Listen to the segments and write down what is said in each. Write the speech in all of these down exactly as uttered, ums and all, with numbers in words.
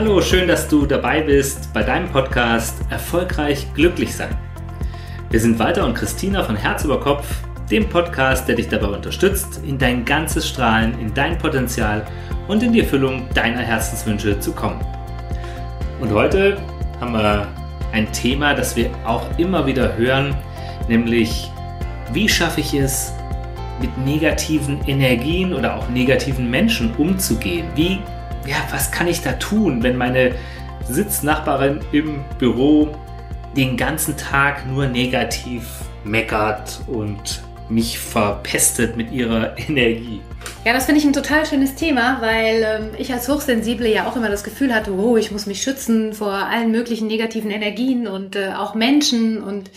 Hallo, schön, dass du dabei bist bei deinem Podcast Erfolgreich glücklich sein. Wir sind Walter und Christina von Herz über Kopf, dem Podcast, der dich dabei unterstützt, in dein ganzes Strahlen, in dein Potenzial und in die Erfüllung deiner Herzenswünsche zu kommen. Und heute haben wir ein Thema, das wir auch immer wieder hören, nämlich wie schaffe ich es, mit negativen Energien oder auch negativen Menschen umzugehen? Wie, ja, was kann ich da tun, wenn meine Sitznachbarin im Büro den ganzen Tag nur negativ meckert und mich verpestet mit ihrer Energie? Ja, das finde ich ein total schönes Thema, weil ähm, ich als Hochsensible ja auch immer das Gefühl hatte, oh, ich muss mich schützen vor allen möglichen negativen Energien und äh, auch Menschen. Und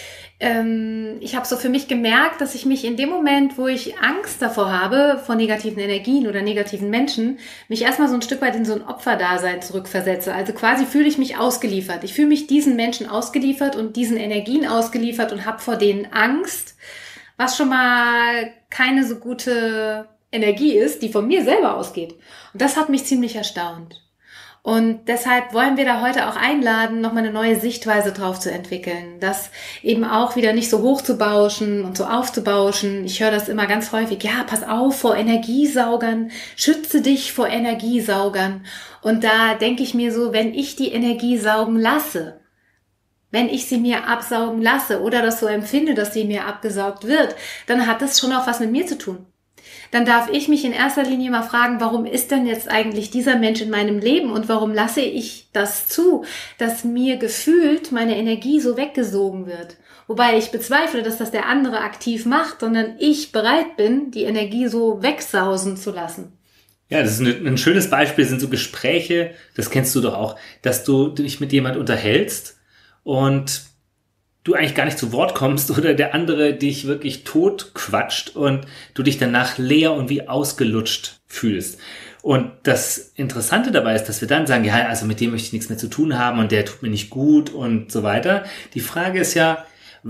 ähm, ich habe so für mich gemerkt, dass ich mich in dem Moment, wo ich Angst davor habe, vor negativen Energien oder negativen Menschen, mich erstmal so ein Stück weit in so ein Opferdasein zurückversetze. Also quasi fühle ich mich ausgeliefert. Ich fühle mich diesen Menschen ausgeliefert und diesen Energien ausgeliefert und habe vor denen Angst, was schon mal keine so gute Energie ist, die von mir selber ausgeht. Und das hat mich ziemlich erstaunt. Und deshalb wollen wir da heute auch einladen, nochmal eine neue Sichtweise drauf zu entwickeln. Das eben auch wieder nicht so hoch zu bauschen und so aufzubauschen. Ich höre das immer ganz häufig. Ja, pass auf vor Energiesaugern. Schütze dich vor Energiesaugern. Und da denke ich mir so, wenn ich die Energie saugen lasse, wenn ich sie mir absaugen lasse oder das so empfinde, dass sie mir abgesaugt wird, dann hat das schon auch was mit mir zu tun. Dann darf ich mich in erster Linie mal fragen, warum ist denn jetzt eigentlich dieser Mensch in meinem Leben und warum lasse ich das zu, dass mir gefühlt meine Energie so weggesogen wird. Wobei ich bezweifle, dass das der andere aktiv macht, sondern ich bereit bin, die Energie so wegsausen zu lassen. Ja, das ist ein, ein schönes Beispiel, sind so Gespräche, das kennst du doch auch, dass du dich mit jemand unterhältst und du eigentlich gar nicht zu Wort kommst oder der andere dich wirklich tot quatscht und du dich danach leer und wie ausgelutscht fühlst. Und das Interessante dabei ist, dass wir dann sagen, ja, also mit dem möchte ich nichts mehr zu tun haben und der tut mir nicht gut und so weiter. Die Frage ist ja,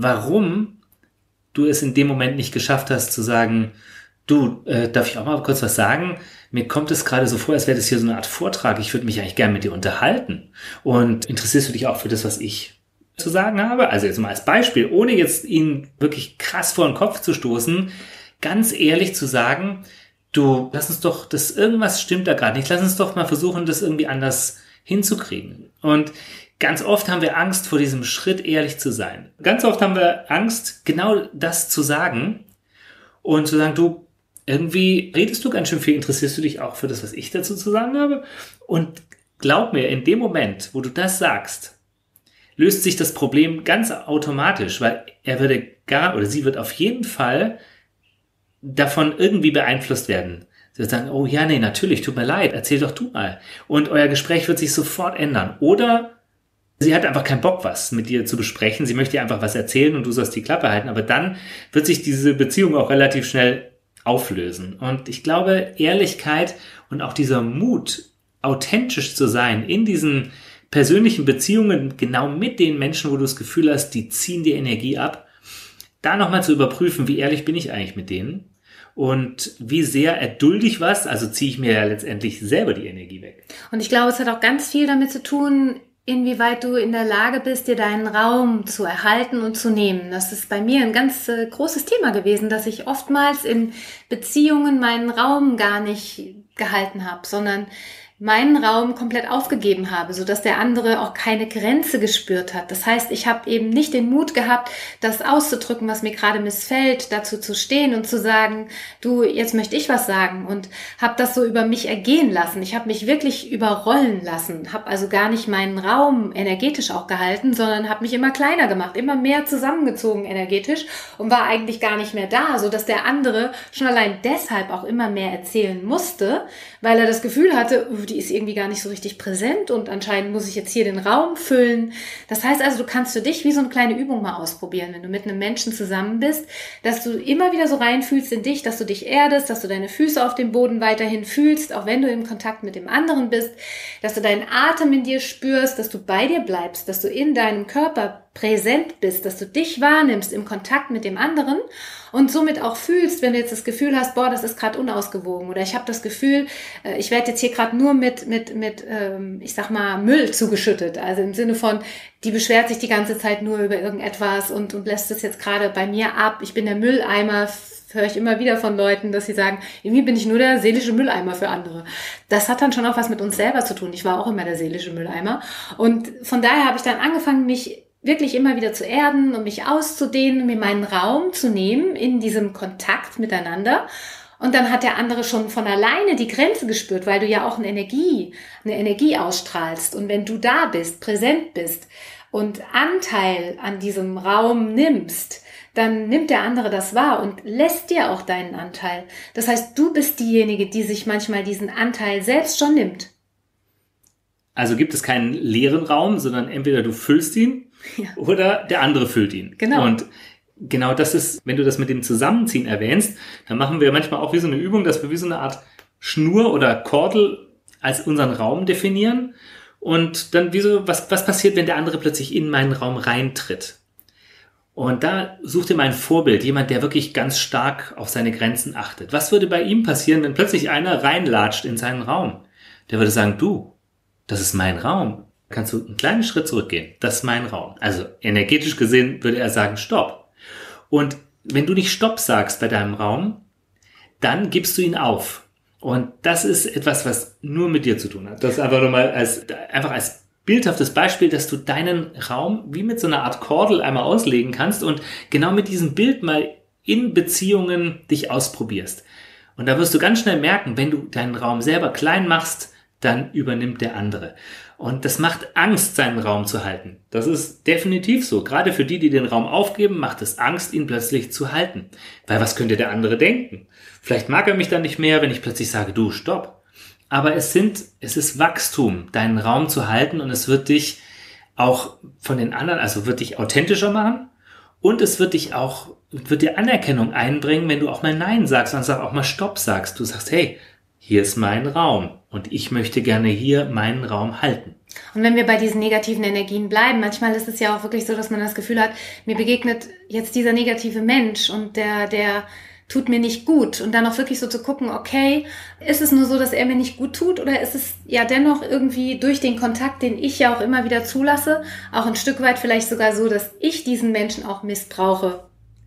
warum du es in dem Moment nicht geschafft hast zu sagen, du, äh, darf ich auch mal kurz was sagen? Mir kommt es gerade so vor, als wäre das hier so eine Art Vortrag. Ich würde mich eigentlich gerne mit dir unterhalten. Und interessierst du dich auch für das, was ich zu sagen habe? Also jetzt mal als Beispiel, ohne jetzt ihn wirklich krass vor den Kopf zu stoßen, ganz ehrlich zu sagen, du, lass uns doch, das irgendwas stimmt da gerade nicht, lass uns doch mal versuchen, das irgendwie anders hinzukriegen. Und ganz oft haben wir Angst vor diesem Schritt, ehrlich zu sein. Ganz oft haben wir Angst, genau das zu sagen und zu sagen, du, irgendwie redest du ganz schön viel, interessierst du dich auch für das, was ich dazu zu sagen habe? Und glaub mir, in dem Moment, wo du das sagst, löst sich das Problem ganz automatisch, weil er würde gar, oder sie wird auf jeden Fall davon irgendwie beeinflusst werden. Sie wird sagen, oh ja, nee, natürlich, tut mir leid, erzähl doch du mal. Und euer Gespräch wird sich sofort ändern. Oder sie hat einfach keinen Bock, was mit dir zu besprechen. Sie möchte dir einfach was erzählen und du sollst die Klappe halten. Aber dann wird sich diese Beziehung auch relativ schnell auflösen. Und ich glaube, Ehrlichkeit und auch dieser Mut, authentisch zu sein in diesen persönlichen Beziehungen, genau mit den Menschen, wo du das Gefühl hast, die ziehen dir Energie ab, da nochmal zu überprüfen, wie ehrlich bin ich eigentlich mit denen und wie sehr erdulde ich was, also ziehe ich mir ja letztendlich selber die Energie weg. Und ich glaube, es hat auch ganz viel damit zu tun, inwieweit du in der Lage bist, dir deinen Raum zu erhalten und zu nehmen. Das ist bei mir ein ganz äh, großes Thema gewesen, dass ich oftmals in Beziehungen meinen Raum gar nicht gehalten habe, sondern meinen Raum komplett aufgegeben habe, sodass der andere auch keine Grenze gespürt hat. Das heißt, ich habe eben nicht den Mut gehabt, das auszudrücken, was mir gerade missfällt, dazu zu stehen und zu sagen, du, jetzt möchte ich was sagen, und habe das so über mich ergehen lassen. Ich habe mich wirklich überrollen lassen, habe also gar nicht meinen Raum energetisch auch gehalten, sondern habe mich immer kleiner gemacht, immer mehr zusammengezogen energetisch und war eigentlich gar nicht mehr da, sodass der andere schon allein deshalb auch immer mehr erzählen musste, weil er das Gefühl hatte, die ist irgendwie gar nicht so richtig präsent und anscheinend muss ich jetzt hier den Raum füllen. Das heißt also, du kannst für dich wie so eine kleine Übung mal ausprobieren, wenn du mit einem Menschen zusammen bist, dass du immer wieder so reinfühlst in dich, dass du dich erdest, dass du deine Füße auf dem Boden weiterhin fühlst, auch wenn du im Kontakt mit dem anderen bist, dass du deinen Atem in dir spürst, dass du bei dir bleibst, dass du in deinem Körper präsent bist, dass du dich wahrnimmst im Kontakt mit dem anderen und somit auch fühlst, wenn du jetzt das Gefühl hast, boah, das ist gerade unausgewogen oder ich habe das Gefühl, ich werde jetzt hier gerade nur mit, mit, mit, ich sag mal, Müll zugeschüttet. Also im Sinne von, die beschwert sich die ganze Zeit nur über irgendetwas und, und lässt es jetzt gerade bei mir ab. Ich bin der Mülleimer, höre ich immer wieder von Leuten, dass sie sagen, irgendwie bin ich nur der seelische Mülleimer für andere. Das hat dann schon auch was mit uns selber zu tun. Ich war auch immer der seelische Mülleimer. Und von daher habe ich dann angefangen, mich wirklich immer wieder zu erden und mich auszudehnen, mir meinen Raum zu nehmen in diesem Kontakt miteinander. Und dann hat der andere schon von alleine die Grenze gespürt, weil du ja auch eine Energie, eine Energie ausstrahlst. Und wenn du da bist, präsent bist und Anteil an diesem Raum nimmst, dann nimmt der andere das wahr und lässt dir auch deinen Anteil. Das heißt, du bist diejenige, die sich manchmal diesen Anteil selbst schon nimmt. Also gibt es keinen leeren Raum, sondern entweder du füllst ihn, ja, oder der andere füllt ihn. Genau. Und genau das ist, wenn du das mit dem Zusammenziehen erwähnst, dann machen wir manchmal auch wie so eine Übung, dass wir wie so eine Art Schnur oder Kordel als unseren Raum definieren. Und dann wie so, was, was passiert, wenn der andere plötzlich in meinen Raum reintritt? Und da such dir mal ein Vorbild, jemand, der wirklich ganz stark auf seine Grenzen achtet. Was würde bei ihm passieren, wenn plötzlich einer reinlatscht in seinen Raum? Der würde sagen, du, das ist mein Raum. Kannst du einen kleinen Schritt zurückgehen. Das ist mein Raum. Also energetisch gesehen würde er sagen, stopp. Und wenn du nicht stopp sagst bei deinem Raum, dann gibst du ihn auf. Und das ist etwas, was nur mit dir zu tun hat. Das ist einfach nur mal als, einfach als bildhaftes Beispiel, dass du deinen Raum wie mit so einer Art Kordel einmal auslegen kannst und genau mit diesem Bild mal in Beziehungen dich ausprobierst. Und da wirst du ganz schnell merken, wenn du deinen Raum selber klein machst, dann übernimmt der andere. Und das macht Angst, seinen Raum zu halten. Das ist definitiv so. Gerade für die, die den Raum aufgeben, macht es Angst, ihn plötzlich zu halten. Weil was könnte der andere denken? Vielleicht mag er mich dann nicht mehr, wenn ich plötzlich sage, du, stopp. Aber es sind, es ist Wachstum, deinen Raum zu halten und es wird dich auch von den anderen, also wird dich authentischer machen und es wird dich auch, wird dir Anerkennung einbringen, wenn du auch mal Nein sagst und sag auch mal Stopp sagst. Du sagst, hey, hier ist mein Raum und ich möchte gerne hier meinen Raum halten. Und wenn wir bei diesen negativen Energien bleiben, manchmal ist es ja auch wirklich so, dass man das Gefühl hat, mir begegnet jetzt dieser negative Mensch und der, der tut mir nicht gut. Und dann auch wirklich so zu gucken, okay, ist es nur so, dass er mir nicht gut tut oder ist es ja dennoch irgendwie durch den Kontakt, den ich ja auch immer wieder zulasse, auch ein Stück weit vielleicht sogar so, dass ich diesen Menschen auch missbrauche.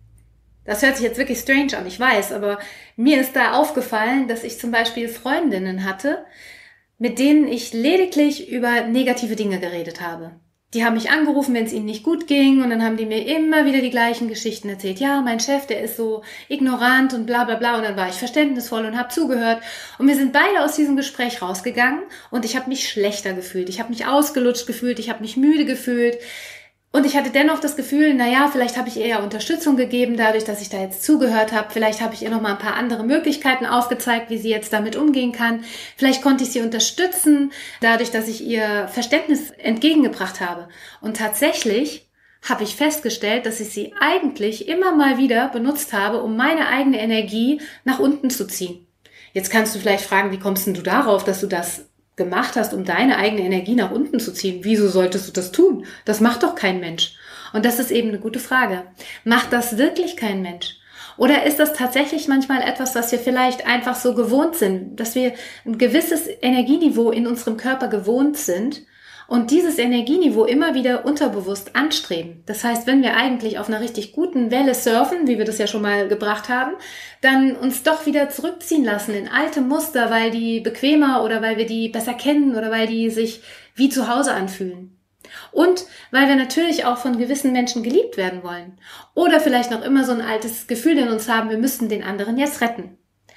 Das hört sich jetzt wirklich strange an, ich weiß, aber mir ist da aufgefallen, dass ich zum Beispiel Freundinnen hatte, mit denen ich lediglich über negative Dinge geredet habe. Die haben mich angerufen, wenn es ihnen nicht gut ging und dann haben die mir immer wieder die gleichen Geschichten erzählt. Ja, mein Chef, der ist so ignorant und bla bla bla und dann war ich verständnisvoll und habe zugehört und wir sind beide aus diesem Gespräch rausgegangen und ich habe mich schlechter gefühlt, ich habe mich ausgelutscht gefühlt, ich habe mich müde gefühlt. Und ich hatte dennoch das Gefühl, naja, vielleicht habe ich ihr ja Unterstützung gegeben, dadurch, dass ich da jetzt zugehört habe. Vielleicht habe ich ihr noch mal ein paar andere Möglichkeiten aufgezeigt, wie sie jetzt damit umgehen kann. Vielleicht konnte ich sie unterstützen, dadurch, dass ich ihr Verständnis entgegengebracht habe. Und tatsächlich habe ich festgestellt, dass ich sie eigentlich immer mal wieder benutzt habe, um meine eigene Energie nach unten zu ziehen. Jetzt kannst du vielleicht fragen, wie kommst denn du darauf, dass du das gemacht hast, um deine eigene Energie nach unten zu ziehen. Wieso solltest du das tun? Das macht doch kein Mensch. Und das ist eben eine gute Frage. Macht das wirklich kein Mensch? Oder ist das tatsächlich manchmal etwas, was wir vielleicht einfach so gewohnt sind, dass wir ein gewisses Energieniveau in unserem Körper gewohnt sind und dieses Energieniveau immer wieder unterbewusst anstreben? Das heißt, wenn wir eigentlich auf einer richtig guten Welle surfen, wie wir das ja schon mal gebracht haben, dann uns doch wieder zurückziehen lassen in alte Muster, weil die bequemer oder weil wir die besser kennen oder weil die sich wie zu Hause anfühlen. Und weil wir natürlich auch von gewissen Menschen geliebt werden wollen. Oder vielleicht noch immer so ein altes Gefühl in uns haben, wir müssten den anderen jetzt retten.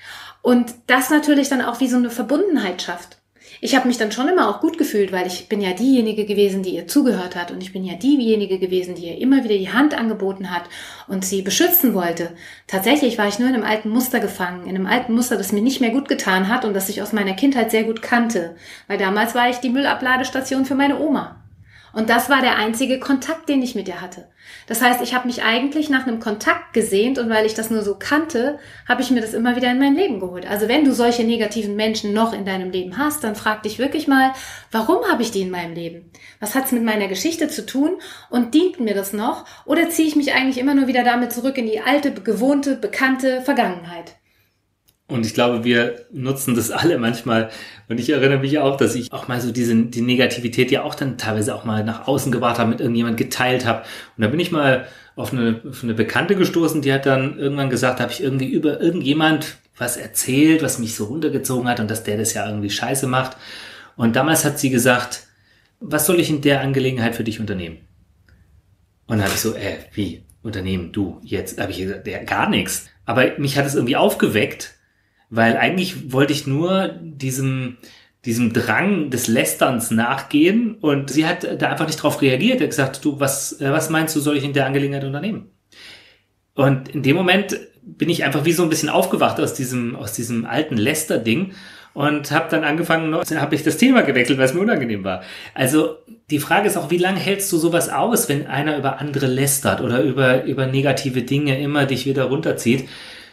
Und das natürlich dann auch wie so eine Verbundenheit schafft. Ich habe mich dann schon immer auch gut gefühlt, weil ich bin ja diejenige gewesen, die ihr zugehört hat und ich bin ja diejenige gewesen, die ihr immer wieder die Hand angeboten hat und sie beschützen wollte. Tatsächlich war ich nur in einem alten Muster gefangen, in einem alten Muster, das mir nicht mehr gut getan hat und das ich aus meiner Kindheit sehr gut kannte, weil damals war ich die Müllabladestation für meine Oma. Und das war der einzige Kontakt, den ich mit ihr hatte. Das heißt, ich habe mich eigentlich nach einem Kontakt gesehnt und weil ich das nur so kannte, habe ich mir das immer wieder in mein Leben geholt. Also wenn du solche negativen Menschen noch in deinem Leben hast, dann frag dich wirklich mal, warum habe ich die in meinem Leben? Was hat es mit meiner Geschichte zu tun und dient mir das noch? Oder ziehe ich mich eigentlich immer nur wieder damit zurück in die alte, gewohnte, bekannte Vergangenheit? Und ich glaube, wir nutzen das alle manchmal. Und ich erinnere mich auch, dass ich auch mal so diese die Negativität ja auch dann teilweise auch mal nach außen gebracht habe, mit irgendjemand geteilt habe. Und da bin ich mal auf eine, auf eine Bekannte gestoßen, die hat dann irgendwann gesagt, habe ich irgendwie über irgendjemand was erzählt, was mich so runtergezogen hat und dass der das ja irgendwie scheiße macht. Und damals hat sie gesagt, was soll ich in der Angelegenheit für dich unternehmen? Und dann habe ich so, äh, wie? Unternehmen, du, jetzt? Habe ich gesagt, ja, gar nichts. Aber mich hat es irgendwie aufgeweckt, weil eigentlich wollte ich nur diesem, diesem Drang des Lästerns nachgehen und sie hat da einfach nicht drauf reagiert. Er hat gesagt, du, was, was meinst du, soll ich in der Angelegenheit unternehmen? Und in dem Moment bin ich einfach wie so ein bisschen aufgewacht aus diesem, aus diesem alten Läster-Ding und habe dann angefangen, habe ich das Thema gewechselt, weil es mir unangenehm war. Also die Frage ist auch, wie lange hältst du sowas aus, wenn einer über andere lästert oder über, über negative Dinge immer dich wieder runterzieht?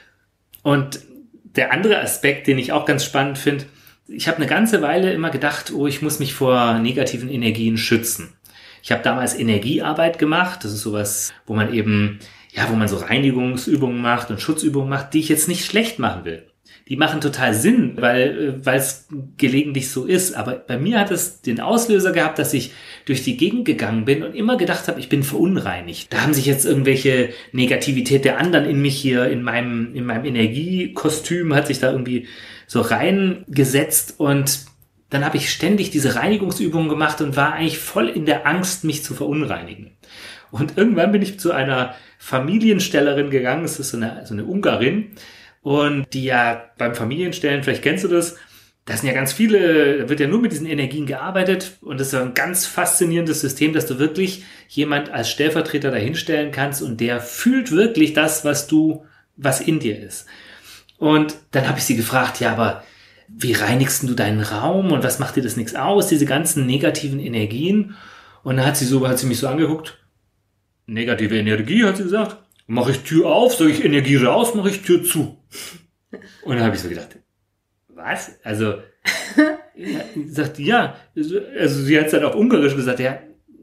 Und der andere Aspekt, den ich auch ganz spannend finde, ich habe eine ganze Weile immer gedacht, oh, ich muss mich vor negativen Energien schützen. Ich habe damals Energiearbeit gemacht, das ist sowas, wo man eben, ja, wo man so Reinigungsübungen macht und Schutzübungen macht, die ich jetzt nicht schlecht machen will. Die machen total Sinn, weil weil es gelegentlich so ist. Aber bei mir hat es den Auslöser gehabt, dass ich durch die Gegend gegangen bin und immer gedacht habe, ich bin verunreinigt. Da haben sich jetzt irgendwelche Negativität der anderen in mich hier, in meinem in meinem Energiekostüm, hat sich da irgendwie so reingesetzt. Und dann habe ich ständig diese Reinigungsübungen gemacht und war eigentlich voll in der Angst, mich zu verunreinigen. Und irgendwann bin ich zu einer Familienstellerin gegangen. Das ist so eine, so eine Ungarin. Und die ja beim Familienstellen, vielleicht kennst du das, da sind ja ganz viele, da wird ja nur mit diesen Energien gearbeitet und das ist ja ein ganz faszinierendes System, dass du wirklich jemand als Stellvertreter dahinstellen kannst und der fühlt wirklich das, was du, was in dir ist. Und dann habe ich sie gefragt, ja, aber wie reinigst du deinen Raum und was macht dir das nichts aus, diese ganzen negativen Energien? Und dann hat sie so, hat sie mich so angeguckt, negative Energie, hat sie gesagt. Mache ich Tür auf, sage ich Energie raus, mache ich Tür zu. Und dann habe ich so gedacht, was? Also, sagt ja, also sie hat es dann auf Ungarisch gesagt, ja,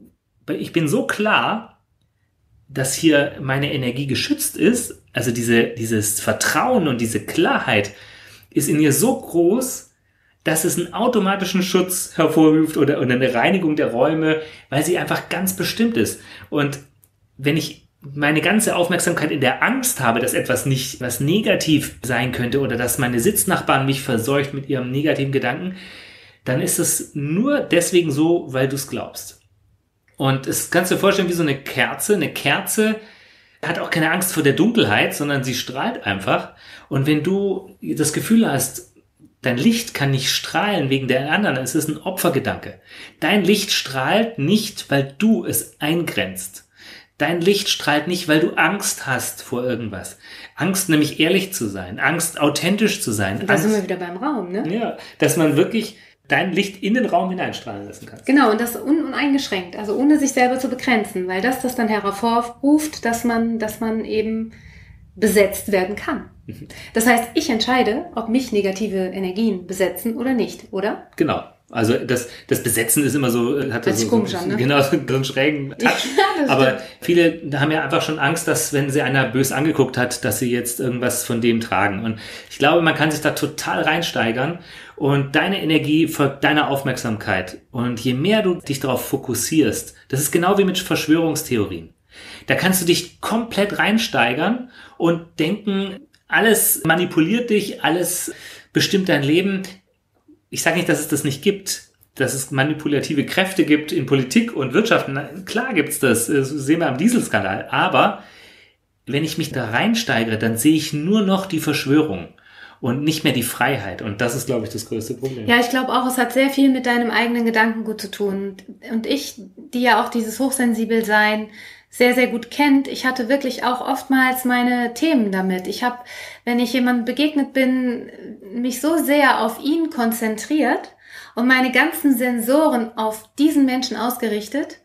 ich bin so klar, dass hier meine Energie geschützt ist, also diese, dieses Vertrauen und diese Klarheit ist in ihr so groß, dass es einen automatischen Schutz hervorruft oder, oder eine Reinigung der Räume, weil sie einfach ganz bestimmt ist. Und wenn ich meine ganze Aufmerksamkeit in der Angst habe, dass etwas nicht, was negativ sein könnte oder dass meine Sitznachbarn mich verseucht mit ihrem negativen Gedanken, dann ist es nur deswegen so, weil du es glaubst. Und es kannst du dir vorstellen wie so eine Kerze. Eine Kerze hat auch keine Angst vor der Dunkelheit, sondern sie strahlt einfach. Und wenn du das Gefühl hast, dein Licht kann nicht strahlen wegen der anderen, es ist ein Opfergedanke. Dein Licht strahlt nicht, weil du es eingrenzt. Dein Licht strahlt nicht, weil du Angst hast vor irgendwas. Angst, nämlich ehrlich zu sein. Angst, authentisch zu sein. Da Angst, sind wir wieder beim Raum, ne? Ja, dass man wirklich dein Licht in den Raum hineinstrahlen lassen kann. Genau, und das un- uneingeschränkt, also ohne sich selber zu begrenzen, weil das das dann hervorruft, dass man, dass man eben besetzt werden kann. Mhm. Das heißt, ich entscheide, ob mich negative Energien besetzen oder nicht, oder? Genau. Also das, das Besetzen ist immer so, hat das so, komisch so, an, ne? genau, so einen schrägen Touch. Ja, aber stimmt. Viele haben ja einfach schon Angst, dass wenn sie einer bös angeguckt hat, dass sie jetzt irgendwas von dem tragen. Und ich glaube, man kann sich da total reinsteigern und deine Energie folgt deiner Aufmerksamkeit. Und je mehr du dich darauf fokussierst, das ist genau wie mit Verschwörungstheorien. Da kannst du dich komplett reinsteigern und denken, alles manipuliert dich, alles bestimmt dein Leben. Ich sage nicht, dass es das nicht gibt, dass es manipulative Kräfte gibt in Politik und Wirtschaft. Na, klar gibt's das, das sehen wir am Dieselskandal. Aber wenn ich mich da reinsteigere, dann sehe ich nur noch die Verschwörung und nicht mehr die Freiheit. Und das ist, glaube ich, das größte Problem. Ja, ich glaube auch, es hat sehr viel mit deinem eigenen Gedankengut zu tun. Und ich, die ja auch dieses Hochsensibelsein sehr, sehr gut kennt, ich hatte wirklich auch oftmals meine Themen damit. Ich habe, wenn ich jemandem begegnet bin, mich so sehr auf ihn konzentriert und meine ganzen Sensoren auf diesen Menschen ausgerichtet,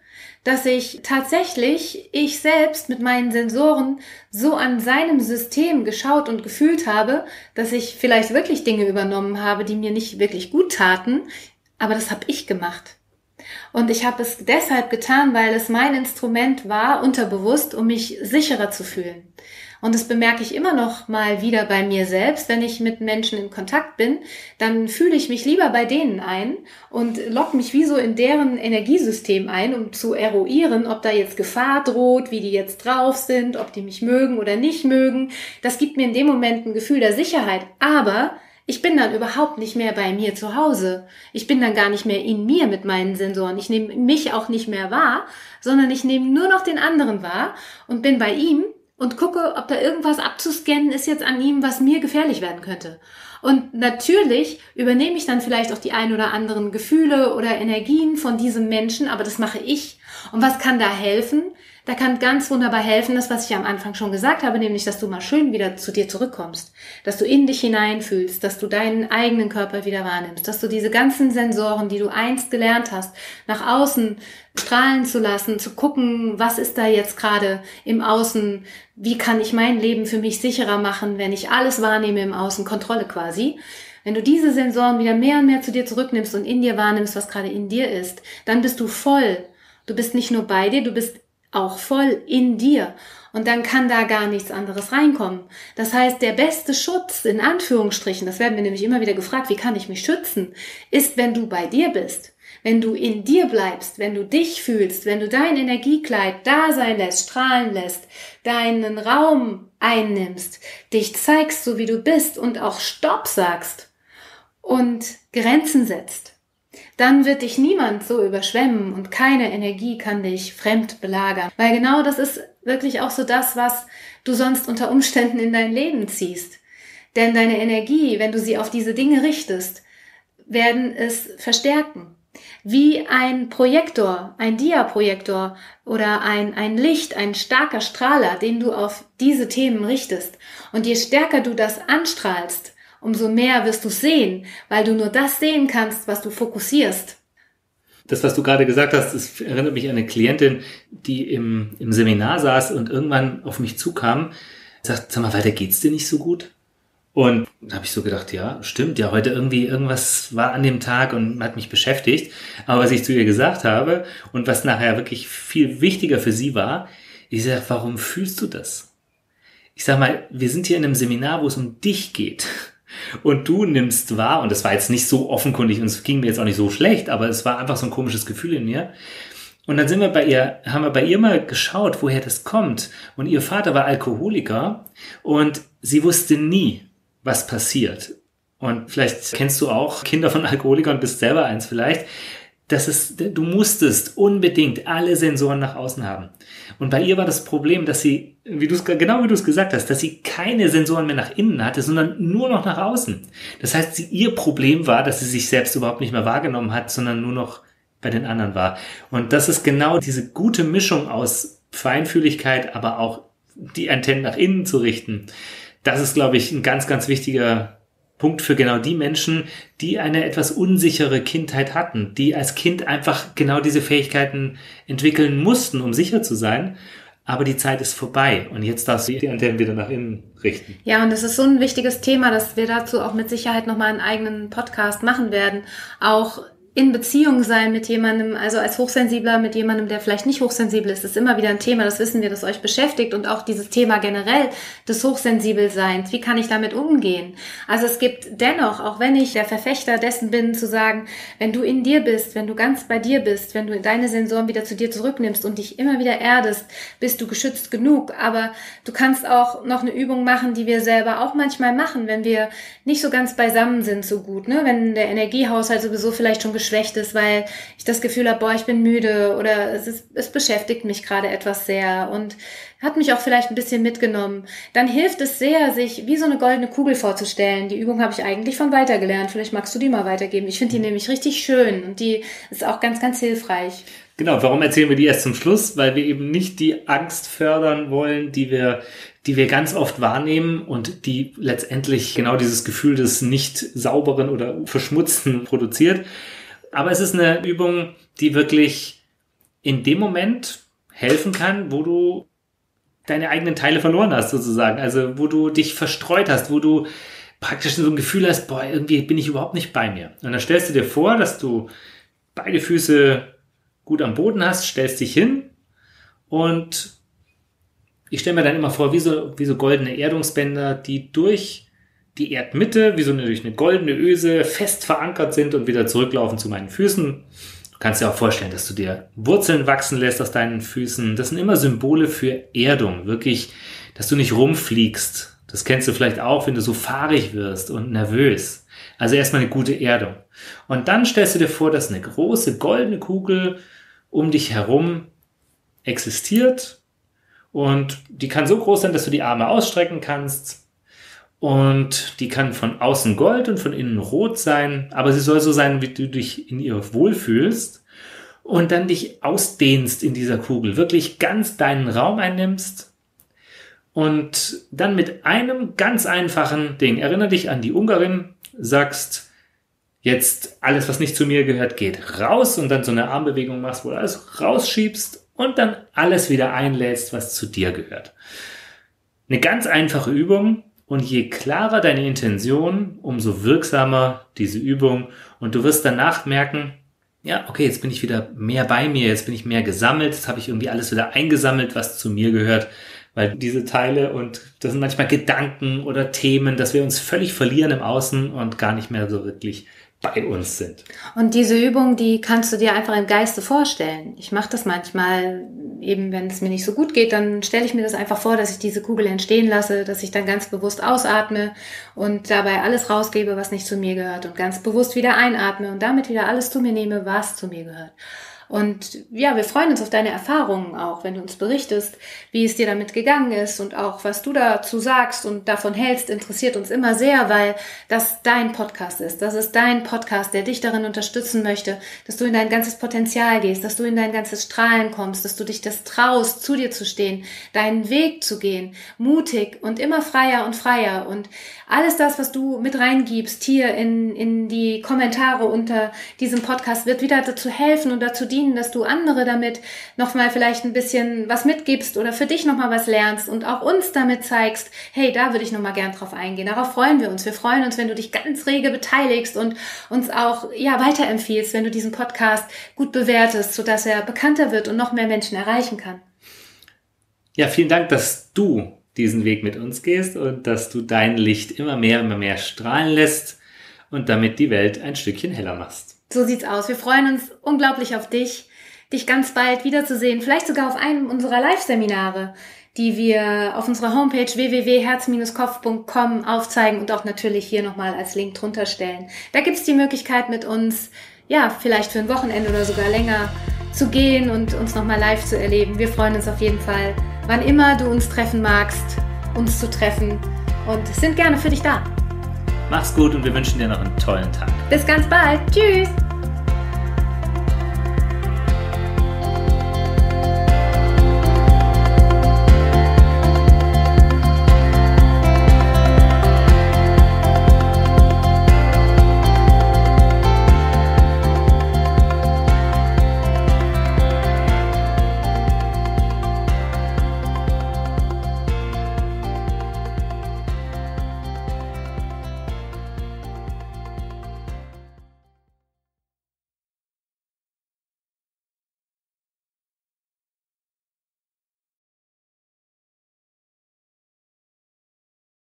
dass ich tatsächlich, ich selbst mit meinen Sensoren so an seinem System geschaut und gefühlt habe, dass ich vielleicht wirklich Dinge übernommen habe, die mir nicht wirklich gut taten, aber das habe ich gemacht. Und ich habe es deshalb getan, weil es mein Instrument war, unterbewusst, um mich sicherer zu fühlen. Und das bemerke ich immer noch mal wieder bei mir selbst, wenn ich mit Menschen in Kontakt bin, dann fühle ich mich lieber bei denen ein und logge mich wie so in deren Energiesystem ein, um zu eruieren, ob da jetzt Gefahr droht, wie die jetzt drauf sind, ob die mich mögen oder nicht mögen. Das gibt mir in dem Moment ein Gefühl der Sicherheit, aber ich bin dann überhaupt nicht mehr bei mir zu Hause. Ich bin dann gar nicht mehr in mir mit meinen Sensoren. Ich nehme mich auch nicht mehr wahr, sondern ich nehme nur noch den anderen wahr und bin bei ihm und gucke, ob da irgendwas abzuscannen ist jetzt an ihm, was mir gefährlich werden könnte. Und natürlich übernehme ich dann vielleicht auch die ein oder anderen Gefühle oder Energien von diesem Menschen, aber das mache ich. Und was kann da helfen? Da kann ganz wunderbar helfen, das, was ich am Anfang schon gesagt habe, nämlich, dass du mal schön wieder zu dir zurückkommst, dass du in dich hineinfühlst, dass du deinen eigenen Körper wieder wahrnimmst, dass du diese ganzen Sensoren, die du einst gelernt hast, nach außen strahlen zu lassen, zu gucken, was ist da jetzt gerade im Außen, wie kann ich mein Leben für mich sicherer machen, wenn ich alles wahrnehme im Außen, Kontrolle quasi. Wenn du diese Sensoren wieder mehr und mehr zu dir zurücknimmst und in dir wahrnimmst, was gerade in dir ist, dann bist du voll. Du bist nicht nur bei dir, du bist auch voll in dir. Und dann kann da gar nichts anderes reinkommen. Das heißt, der beste Schutz, in Anführungsstrichen, das werden wir nämlich immer wieder gefragt, wie kann ich mich schützen, ist, wenn du bei dir bist. Wenn du in dir bleibst, wenn du dich fühlst, wenn du dein Energiekleid da sein lässt, strahlen lässt, deinen Raum einnimmst, dich zeigst, so wie du bist und auch Stopp sagst und Grenzen setzt, dann wird dich niemand so überschwemmen und keine Energie kann dich fremd belagern. Weil genau das ist wirklich auch so das, was du sonst unter Umständen in dein Leben ziehst. Denn deine Energie, wenn du sie auf diese Dinge richtest, werden es verstärken. Wie ein Projektor, ein Dia-Projektor oder ein, ein Licht, ein starker Strahler, den du auf diese Themen richtest. Und je stärker du das anstrahlst, umso mehr wirst du sehen, weil du nur das sehen kannst, was du fokussierst. Das, was du gerade gesagt hast, das erinnert mich an eine Klientin, die im, im Seminar saß und irgendwann auf mich zukam, sagt, sag mal, weiter geht's dir nicht so gut? Und da habe ich so gedacht, ja, stimmt, ja, heute irgendwie irgendwas war an dem Tag und hat mich beschäftigt. Aber was ich zu ihr gesagt habe und was nachher wirklich viel wichtiger für sie war, ich sage, warum fühlst du das? Ich sag mal, wir sind hier in einem Seminar, wo es um dich geht. Und du nimmst wahr, und das war jetzt nicht so offenkundig und es ging mir jetzt auch nicht so schlecht, aber es war einfach so ein komisches Gefühl in mir. Und dann sind wir bei ihr, haben wir bei ihr mal geschaut, woher das kommt. Und ihr Vater war Alkoholiker und sie wusste nie, was passiert. Und vielleicht kennst du auch Kinder von Alkoholikern und bist selber eins vielleicht. Das ist, du musstest unbedingt alle Sensoren nach außen haben. Und bei ihr war das Problem, dass sie, wie du es, genau wie du es gesagt hast, dass sie keine Sensoren mehr nach innen hatte, sondern nur noch nach außen. Das heißt, sie, ihr Problem war, dass sie sich selbst überhaupt nicht mehr wahrgenommen hat, sondern nur noch bei den anderen war. Und das ist genau diese gute Mischung aus Feinfühligkeit, aber auch die Antennen nach innen zu richten. Das ist, glaube ich, ein ganz, ganz wichtiger Punkt für genau die Menschen, die eine etwas unsichere Kindheit hatten, die als Kind einfach genau diese Fähigkeiten entwickeln mussten, um sicher zu sein. Aber die Zeit ist vorbei und jetzt darfst du die Antennen wieder nach innen richten. Ja, und das ist so ein wichtiges Thema, dass wir dazu auch mit Sicherheit nochmal einen eigenen Podcast machen werden. Auch in Beziehung sein mit jemandem, also als Hochsensibler mit jemandem, der vielleicht nicht hochsensibel ist, ist immer wieder ein Thema, das wissen wir, das euch beschäftigt und auch dieses Thema generell des Hochsensibelseins. Wie kann ich damit umgehen? Also es gibt dennoch, auch wenn ich der Verfechter dessen bin, zu sagen, wenn du in dir bist, wenn du ganz bei dir bist, wenn du deine Sensoren wieder zu dir zurücknimmst und dich immer wieder erdest, bist du geschützt genug. Aber du kannst auch noch eine Übung machen, die wir selber auch manchmal machen, wenn wir nicht so ganz beisammen sind so gut, ne? Wenn der Energiehaushalt sowieso vielleicht schon geschwächt ist, weil ich das Gefühl habe, boah, ich bin müde oder es ist, es beschäftigt mich gerade etwas sehr und hat mich auch vielleicht ein bisschen mitgenommen. Dann hilft es sehr, sich wie so eine goldene Kugel vorzustellen. Die Übung habe ich eigentlich von Walter gelernt. Vielleicht magst du die mal weitergeben. Ich finde die nämlich richtig schön und die ist auch ganz, ganz hilfreich. Genau, warum erzählen wir die erst zum Schluss? Weil wir eben nicht die Angst fördern wollen, die wir die wir ganz oft wahrnehmen und die letztendlich genau dieses Gefühl des nicht sauberen oder verschmutzten produziert. Aber es ist eine Übung, die wirklich in dem Moment helfen kann, wo du deine eigenen Teile verloren hast sozusagen. Also wo du dich verstreut hast, wo du praktisch so ein Gefühl hast, boah, irgendwie bin ich überhaupt nicht bei mir. Und dann stellst du dir vor, dass du beide Füße gut am Boden hast, stellst dich hin und ich stelle mir dann immer vor, wie so, wie so goldene Erdungsbänder, die durch die Erdmitte, wie so eine, durch eine goldene Öse fest verankert sind und wieder zurücklaufen zu meinen Füßen. Du kannst dir auch vorstellen, dass du dir Wurzeln wachsen lässt aus deinen Füßen. Das sind immer Symbole für Erdung, wirklich, dass du nicht rumfliegst. Das kennst du vielleicht auch, wenn du so fahrig wirst und nervös. Also erstmal eine gute Erdung. Und dann stellst du dir vor, dass eine große goldene Kugel um dich herum existiert. Und die kann so groß sein, dass du die Arme ausstrecken kannst. Und die kann von außen gold und von innen rot sein. Aber sie soll so sein, wie du dich in ihr wohlfühlst. Und dann dich ausdehnst in dieser Kugel. Wirklich ganz deinen Raum einnimmst. Und dann mit einem ganz einfachen Ding, erinnere dich an die Ungarin, sagst, jetzt alles, was nicht zu mir gehört, geht raus und dann so eine Armbewegung machst, wo du alles rausschiebst und dann alles wieder einlädst, was zu dir gehört. Eine ganz einfache Übung und je klarer deine Intention, umso wirksamer diese Übung und du wirst danach merken, ja, okay, jetzt bin ich wieder mehr bei mir, jetzt bin ich mehr gesammelt, jetzt habe ich irgendwie alles wieder eingesammelt, was zu mir gehört. Weil diese Teile und das sind manchmal Gedanken oder Themen, dass wir uns völlig verlieren im Außen und gar nicht mehr so wirklich bei uns sind. Und diese Übung, die kannst du dir einfach im Geiste vorstellen. Ich mache das manchmal, eben wenn es mir nicht so gut geht, dann stelle ich mir das einfach vor, dass ich diese Kugel entstehen lasse, dass ich dann ganz bewusst ausatme und dabei alles rausgebe, was nicht zu mir gehört und ganz bewusst wieder einatme und damit wieder alles zu mir nehme, was zu mir gehört. Und ja, wir freuen uns auf deine Erfahrungen auch, wenn du uns berichtest, wie es dir damit gegangen ist und auch, was du dazu sagst und davon hältst, interessiert uns immer sehr, weil das dein Podcast ist. Das ist dein Podcast, der dich darin unterstützen möchte, dass du in dein ganzes Potenzial gehst, dass du in dein ganzes Strahlen kommst, dass du dich das traust, zu dir zu stehen, deinen Weg zu gehen, mutig und immer freier und freier und alles das, was du mit reingibst hier in, in die Kommentare unter diesem Podcast, wird wieder dazu helfen und dazu dienen, dass du andere damit nochmal vielleicht ein bisschen was mitgibst oder für dich nochmal was lernst und auch uns damit zeigst, hey, da würde ich nochmal gern drauf eingehen. Darauf freuen wir uns. Wir freuen uns, wenn du dich ganz rege beteiligst und uns auch ja weiterempfiehlst, wenn du diesen Podcast gut bewertest, sodass er bekannter wird und noch mehr Menschen erreichen kann. Ja, vielen Dank, dass du diesen Weg mit uns gehst und dass du dein Licht immer mehr, immer mehr strahlen lässt und damit die Welt ein Stückchen heller machst. So sieht's aus. Wir freuen uns unglaublich auf dich, dich ganz bald wiederzusehen, vielleicht sogar auf einem unserer Live-Seminare, die wir auf unserer Homepage w w w punkt herz Bindestrich kopf punkt com aufzeigen und auch natürlich hier nochmal als Link drunter stellen. Da gibt's die Möglichkeit mit uns, ja, vielleicht für ein Wochenende oder sogar länger zu gehen und uns nochmal live zu erleben. Wir freuen uns auf jeden Fall, wann immer du uns treffen magst, uns zu treffen und sind gerne für dich da. Mach's gut und wir wünschen dir noch einen tollen Tag. Bis ganz bald. Tschüss.